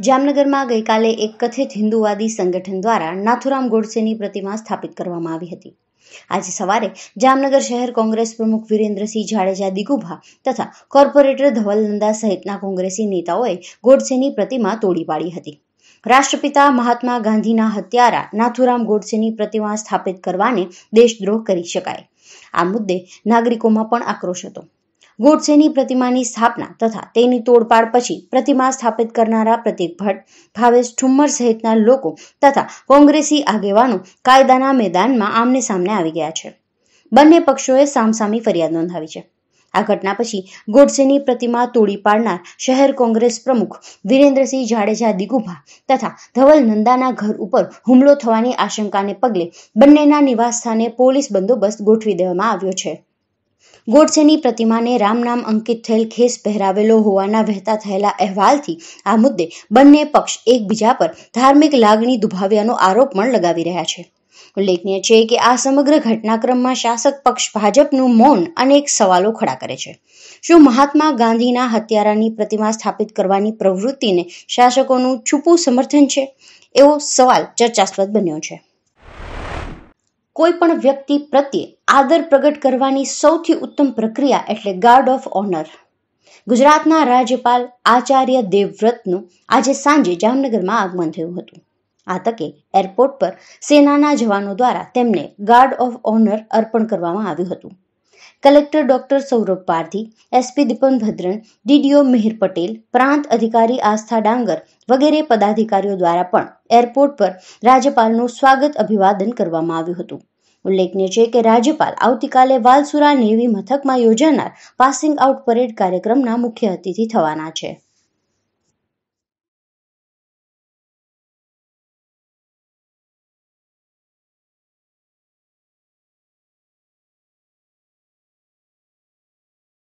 જામનગરમાં ગઈકાલે એક કથિત હિન્દુવાદી સંગઠન દ્વારા નાથુરામ ગોડસેની પ્રતિમા સ્થાપિત કરવામાં આવી હતી. આજે સવારે જામનગર શહેર કોંગ્રેસ પ્રમુખ વિરેન્દ્રસિંહ જાડેજા દિગુભા તથા કોર્પોરેટર ધવલ નંદા સહિતના કોંગ્રેસી નેતાઓએ ગોડસેની પ્રતિમા તોડી પાડી હતી. રાષ્ટ્રપિતા મહાત્મા ગાંધીના હત્યારા નાથુરામ ગોડસેની પ્રતિમા સ્થાપિત કરવાને દેશદ્રોહ કરી શકાય. આ મુદ્દે નાગરિકોમાં પણ આક્રોશ હતો. ગોડસેની પ્રતિમાની સ્થાપના તથા તેની તોડપાડ પછી પ્રતિમા સ્થાપિત કરનારા પ્રતિક ભટ્ટ, ભાવેશ ઠુમ્મર સહિતના લોકો તથા કોંગ્રેસી આગેવાનો કાયદાના મેદાનમાં આમને સામને આવી ગયા છે. બંને પક્ષોએ સામસામી ફરિયાદ નોંધાવી છે. આ ઘટના પછી ગોડસેની પ્રતિમા તોડી પાડનાર શહેર કોંગ્રેસ પ્રમુખ વિરેન્દ્રસિંહ જાડેજા દિગુભા તથા ધવલ નંદાના ઘર ઉપર હુમલો થવાની આશંકાને પગલે બંનેના નિવાસસ્થાને પોલીસ બંદોબસ્ત ગોઠવી દેવામાં આવ્યો છે. ગોડસેની પ્રતિમાને રામ નામ અંકિત થયેલ ખેસ પહેરાવેલો હોવાના વહેતા થયેલા અહેવાલથી આ મુદ્દે બંને પક્ષ એકબીજા પર ધાર્મિક લાગણી દુભાવ્યાનો આરોપ પણ લગાવી રહ્યા છે. ઉલ્લેખનીય છે કે આ સમગ્ર ઘટનાક્રમમાં શાસક પક્ષ ભાજપનું મૌન અનેક સવાલો ખડા કરે છે. શું મહાત્મા ગાંધીના હત્યારાની પ્રતિમા સ્થાપિત કરવાની પ્રવૃત્તિને શાસકોનું છુપું સમર્થન છે? એવો સવાલ ચર્ચાસ્પદ બન્યો છે. કોઈ પણ વ્યક્તિ પ્રત્યે આદર પ્રગટ કરવાની સૌથી ઉત્તમ પ્રક્રિયા એટલે ગાર્ડ ઓફ ઓનર. ગુજરાતના રાજ્યપાલ આચાર્ય દેવવ્રતનું આજે સાંજે જામનગરમાં આગમન થયું હતું. આ તકે એરપોર્ટ પર સેનાના જવાનો દ્વારા તેમને ગાર્ડ ઓફ ઓનર અર્પણ કરવામાં આવ્યું હતું. Collector doctor Saurabh Pardhi, SP Dipan Bhadran, DDO Mihir Patel, પ્રાંત અધિકારી આસ્થા ડાંગર વગેરે પદાધિકારીઓ દ્વારા પણ એરપોર્ટ પર રાજ્યપાલનું સ્વાગત અભિવાદન કરવામાં આવ્યું હતું. ઉલ્લેખનીય છે કે રાજ્યપાલ આવતીકાલે વાલસુરા નેવી મથકમાં યોજાનાર પાસિંગ આઉટ પરેડ કાર્યક્રમના મુખ્ય અતિથિ થવાના છે.